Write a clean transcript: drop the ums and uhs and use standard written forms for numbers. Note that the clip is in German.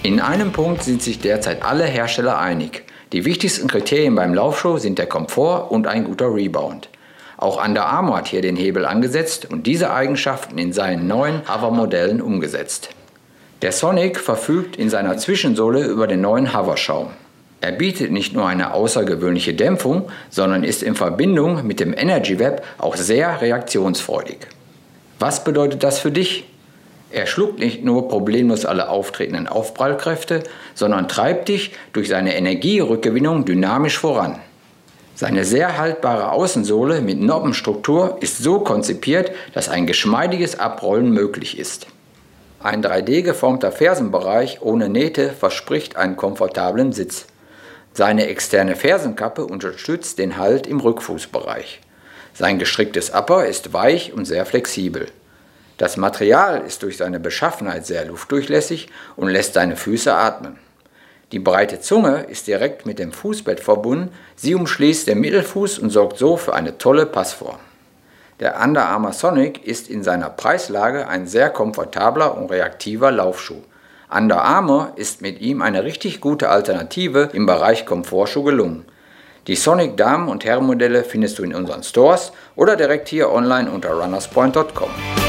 In einem Punkt sind sich derzeit alle Hersteller einig. Die wichtigsten Kriterien beim Laufschuh sind der Komfort und ein guter Rebound. Auch Under Armour hat hier den Hebel angesetzt und diese Eigenschaften in seinen neuen Hover-Modellen umgesetzt. Der Sonic verfügt in seiner Zwischensohle über den neuen Hover-Schaum. Er bietet nicht nur eine außergewöhnliche Dämpfung, sondern ist in Verbindung mit dem Energy Web auch sehr reaktionsfreudig. Was bedeutet das für dich? Er schluckt nicht nur problemlos alle auftretenden Aufprallkräfte, sondern treibt dich durch seine Energierückgewinnung dynamisch voran. Seine sehr haltbare Außensohle mit Noppenstruktur ist so konzipiert, dass ein geschmeidiges Abrollen möglich ist. Ein 3D geformter Fersenbereich ohne Nähte verspricht einen komfortablen Sitz. Seine externe Fersenkappe unterstützt den Halt im Rückfußbereich. Sein gestricktes Upper ist weich und sehr flexibel. Das Material ist durch seine Beschaffenheit sehr luftdurchlässig und lässt deine Füße atmen. Die breite Zunge ist direkt mit dem Fußbett verbunden, sie umschließt den Mittelfuß und sorgt so für eine tolle Passform. Der Under Armour Sonic ist in seiner Preislage ein sehr komfortabler und reaktiver Laufschuh. Under Armour ist mit ihm eine richtig gute Alternative im Bereich Komfortschuh gelungen. Die Sonic Damen- und Herrenmodelle findest du in unseren Stores oder direkt hier online unter runnerspoint.com.